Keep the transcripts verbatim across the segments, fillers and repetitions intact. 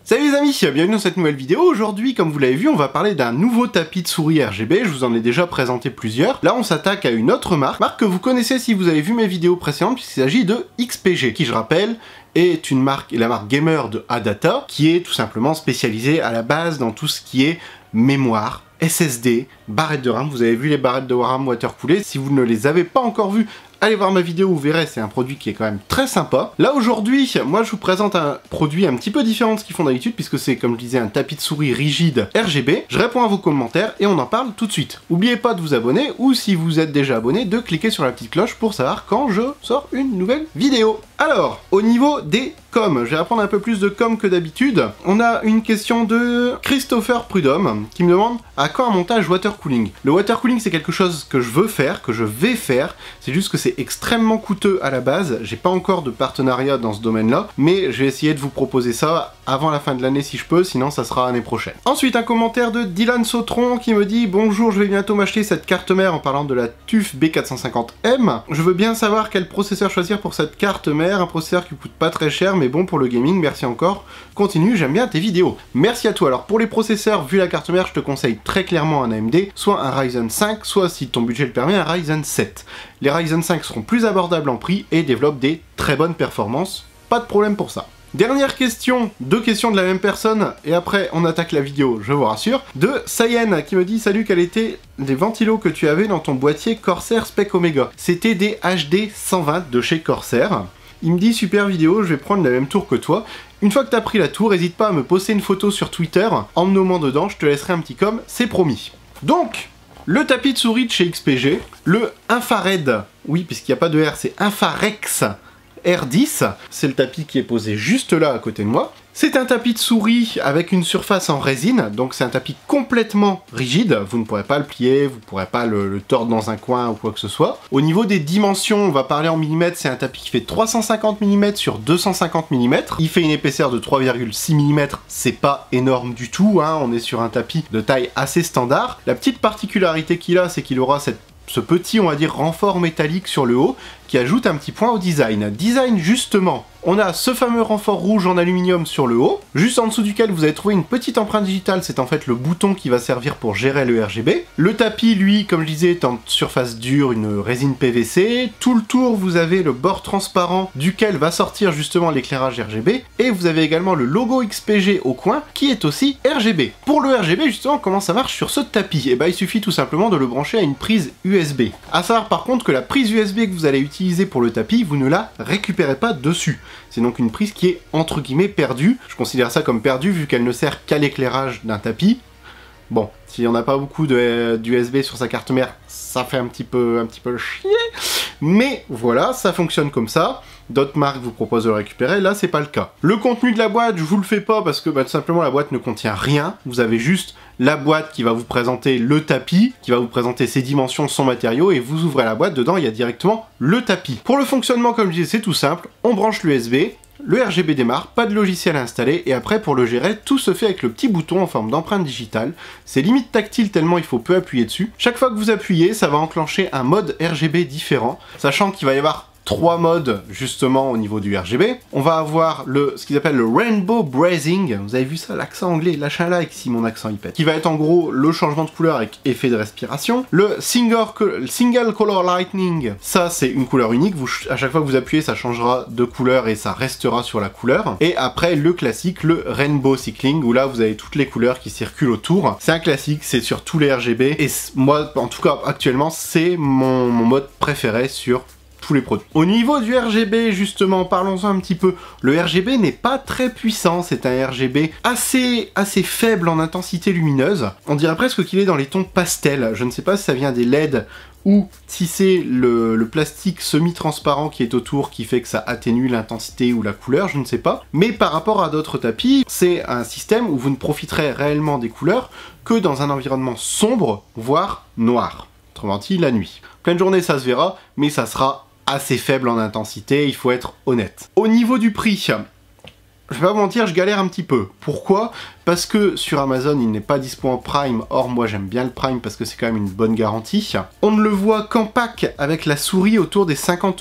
Salut les amis, bienvenue dans cette nouvelle vidéo. Aujourd'hui, comme vous l'avez vu, on va parler d'un nouveau tapis de souris R G B, je vous en ai déjà présenté plusieurs. Là, on s'attaque à une autre marque, marque que vous connaissez si vous avez vu mes vidéos précédentes, puisqu'il s'agit de X P G, qui je rappelle, est une marque, la marque gamer de Adata, qui est tout simplement spécialisée à la base dans tout ce qui est mémoire, S S D, barrettes de RAM. Vous avez vu les barrettes de RAM watercoolées, si vous ne les avez pas encore vues, allez voir ma vidéo, vous verrez, c'est un produit qui est quand même très sympa. Là aujourd'hui, moi je vous présente un produit un petit peu différent de ce qu'ils font d'habitude, puisque c'est, comme je disais, un tapis de souris rigide R G B. Je réponds à vos commentaires et on en parle tout de suite. N'oubliez pas de vous abonner, ou si vous êtes déjà abonné, de cliquer sur la petite cloche pour savoir quand je sors une nouvelle vidéo. Alors, au niveau des coms, je vais apprendre un peu plus de com que d'habitude. On a une question de Christopher Prudhomme qui me demande à quand un montage water cooling. Le water cooling, c'est quelque chose que je veux faire, que je vais faire, c'est juste que c'est extrêmement coûteux à la base. J'ai pas encore de partenariat dans ce domaine-là, mais je vais essayer de vous proposer ça avant la fin de l'année si je peux, sinon ça sera l'année prochaine. Ensuite, un commentaire de Dylan Sautron qui me dit « Bonjour, je vais bientôt m'acheter cette carte mère en parlant de la T U F B quatre cent cinquante M. Je veux bien savoir quel processeur choisir pour cette carte mère, un processeur qui coûte pas très cher mais bon pour le gaming, merci encore. Continue, j'aime bien tes vidéos. » Merci à toi. Alors pour les processeurs, vu la carte mère, je te conseille très clairement un A M D, soit un Ryzen cinq, soit si ton budget le permet, un Ryzen sept. Les Ryzen cinq seront plus abordables en prix et développent des très bonnes performances, pas de problème pour ça. Dernière question, deux questions de la même personne, et après on attaque la vidéo, je vous rassure, de Sayen qui me dit « Salut, quels étaient les ventilos que tu avais dans ton boîtier Corsair Spec Omega ?» C'était des H D cent vingt de chez Corsair. Il me dit « Super vidéo, je vais prendre la même tour que toi. Une fois que t'as pris la tour, n'hésite pas à me poster une photo sur Twitter, en me nommant dedans, je te laisserai un petit com, c'est promis. » Donc, le tapis de souris de chez X P G, le Infrared, oui puisqu'il n'y a pas de R, c'est Infarex R dix, c'est le tapis qui est posé juste là à côté de moi. C'est un tapis de souris avec une surface en résine, donc c'est un tapis complètement rigide, vous ne pourrez pas le plier, vous ne pourrez pas le, le tordre dans un coin ou quoi que ce soit. Au niveau des dimensions, on va parler en millimètres, c'est un tapis qui fait trois cent cinquante millimètres sur deux cent cinquante millimètres. Il fait une épaisseur de trois virgule six millimètres, c'est pas énorme du tout, hein, on est sur un tapis de taille assez standard. La petite particularité qu'il a, c'est qu'il aura cette ce petit, on va dire, renfort métallique sur le haut qui ajoute un petit point au design. Design, justement, on a ce fameux renfort rouge en aluminium sur le haut, juste en dessous duquel vous allez trouver une petite empreinte digitale, c'est en fait le bouton qui va servir pour gérer le R G B. Le tapis, lui, comme je disais, est en surface dure, une résine P V C. Tout le tour, vous avez le bord transparent duquel va sortir justement l'éclairage R G B, et vous avez également le logo X P G au coin, qui est aussi R G B. Pour le R G B, justement, comment ça marche sur ce tapis? Et bah, il suffit tout simplement de le brancher à une prise U S B. À savoir par contre que la prise U S B que vous allez utiliser pour le tapis, vous ne la récupérez pas dessus. C'est donc une prise qui est entre guillemets perdue. Je considère ça comme perdue vu qu'elle ne sert qu'à l'éclairage d'un tapis. Bon, s'il n'y en a pas beaucoup de d'U S B sur sa carte mère, ça fait un petit peu, un petit peu chier. Mais voilà, ça fonctionne comme ça. D'autres marques vous proposent de le récupérer, là c'est pas le cas. Le contenu de la boîte, je vous le fais pas parce que bah, tout simplement la boîte ne contient rien. Vous avez juste la boîte qui va vous présenter le tapis, qui va vous présenter ses dimensions, son matériau, et vous ouvrez la boîte, dedans il y a directement le tapis. Pour le fonctionnement, comme je disais, c'est tout simple, on branche l'U S B, le R G B démarre, pas de logiciel à installer, et après pour le gérer, tout se fait avec le petit bouton en forme d'empreinte digitale. C'est limite tactile tellement il faut peu appuyer dessus. Chaque fois que vous appuyez, ça va enclencher un mode R G B différent, sachant qu'il va y avoir trois modes justement au niveau du R G B. On va avoir le ce qu'ils appellent le Rainbow Brazing, vous avez vu ça, l'accent anglais, lâchez un like si mon accent il pète, qui va être en gros le changement de couleur avec effet de respiration. Le Single, single Color Lightning, ça c'est une couleur unique, vous, à chaque fois que vous appuyez ça changera de couleur et ça restera sur la couleur. Et après le classique, le Rainbow Cycling, où là vous avez toutes les couleurs qui circulent autour. C'est un classique, c'est sur tous les R G B, et moi en tout cas actuellement c'est mon, mon mode préféré sur tous les produits. Au niveau du R G B, justement, parlons-en un petit peu. Le R G B n'est pas très puissant, c'est un R G B assez, assez faible en intensité lumineuse. On dirait presque qu'il est dans les tons pastel. Je ne sais pas si ça vient des L E D ou si c'est le, le plastique semi-transparent qui est autour qui fait que ça atténue l'intensité ou la couleur, je ne sais pas. Mais par rapport à d'autres tapis, c'est un système où vous ne profiterez réellement des couleurs que dans un environnement sombre, voire noir. Autrement dit, la nuit. Pleine journée, ça se verra, mais ça sera assez faible en intensité, il faut être honnête. Au niveau du prix, je vais pas vous mentir, je galère un petit peu. Pourquoi? Parce que sur Amazon, il n'est pas dispo en Prime. Or, moi, j'aime bien le Prime parce que c'est quand même une bonne garantie. On ne le voit qu'en pack avec la souris autour des cinquante euros.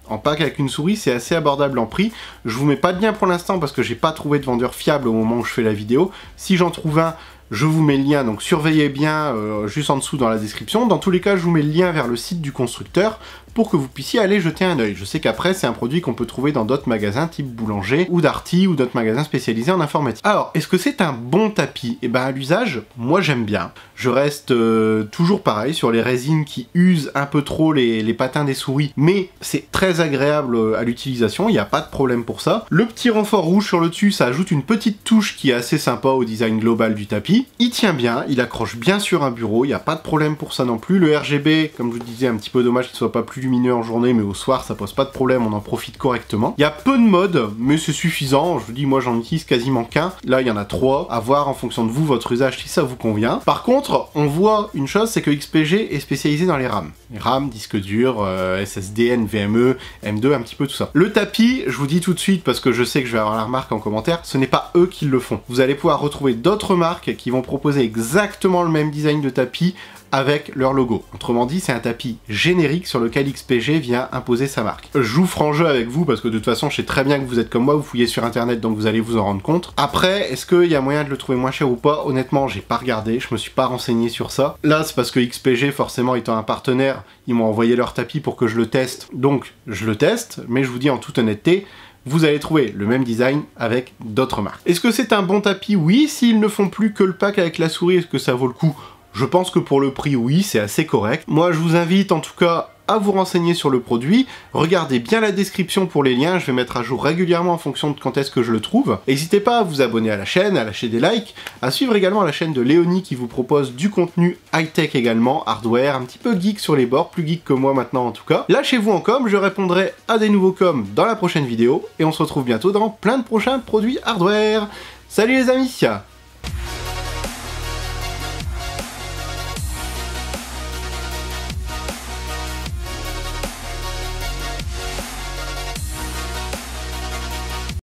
en pack avec une souris, c'est assez abordable en prix. Je vous mets pas de lien pour l'instant parce que j'ai pas trouvé de vendeur fiable au moment où je fais la vidéo. Si j'en trouve un, je vous mets le lien, donc surveillez bien euh, juste en dessous dans la description. Dans tous les cas, je vous mets le lien vers le site du constructeur pour que vous puissiez aller jeter un œil. Je sais qu'après, c'est un produit qu'on peut trouver dans d'autres magasins type Boulanger ou Darty ou d'autres magasins spécialisés en informatique. Alors, est-ce que c'est un bon tapis? Eh ben, à l'usage, moi j'aime bien. Je reste euh, toujours pareil sur les résines qui usent un peu trop les, les patins des souris, mais c'est très agréable à l'utilisation, il n'y a pas de problème pour ça. Le petit renfort rouge sur le dessus, ça ajoute une petite touche qui est assez sympa au design global du tapis. Il tient bien, il accroche bien sur un bureau, il n'y a pas de problème pour ça non plus. Le R G B, comme je vous disais, un petit peu dommage qu'il soit pas plus lumineux en journée, mais au soir ça pose pas de problème, on en profite correctement. Il y a peu de modes, mais c'est suffisant. Je vous dis, moi j'en utilise quasiment qu'un. Là il y en a trois, à voir en fonction de vous, votre usage, si ça vous convient. Par contre, on voit une chose, c'est que X P G est spécialisé dans les RAM. Les RAM, disque dur, euh, S S D, N V M E, M deux, un petit peu tout ça. Le tapis, je vous dis tout de suite, parce que je sais que je vais avoir la remarque en commentaire, ce n'est pas eux qui le font. Vous allez pouvoir retrouver d'autres marques qui vont proposer exactement le même design de tapis avec leur logo. Autrement dit, c'est un tapis générique sur lequel X P G vient imposer sa marque. Je joue franc jeu avec vous parce que de toute façon, je sais très bien que vous êtes comme moi, vous fouillez sur internet, donc vous allez vous en rendre compte. Après, est-ce qu'il y a moyen de le trouver moins cher ou pas? Honnêtement, j'ai pas regardé, je me suis pas renseigné sur ça. Là, c'est parce que X P G, forcément étant un partenaire, ils m'ont envoyé leur tapis pour que je le teste, donc je le teste, mais je vous dis en toute honnêteté, vous allez trouver le même design avec d'autres marques. Est-ce que c'est un bon tapis? Oui. S'ils ne font plus que le pack avec la souris, est-ce que ça vaut le coup? Je pense que pour le prix, oui, c'est assez correct. Moi, je vous invite en tout cas à vous renseigner sur le produit. Regardez bien la description pour les liens, je vais mettre à jour régulièrement en fonction de quand est-ce que je le trouve. N'hésitez pas à vous abonner à la chaîne, à lâcher des likes, à suivre également la chaîne de Léonie qui vous propose du contenu high-tech également, hardware, un petit peu geek sur les bords, plus geek que moi maintenant en tout cas. Lâchez-vous en com, je répondrai à des nouveaux coms dans la prochaine vidéo, et on se retrouve bientôt dans plein de prochains produits hardware. Salut les amis!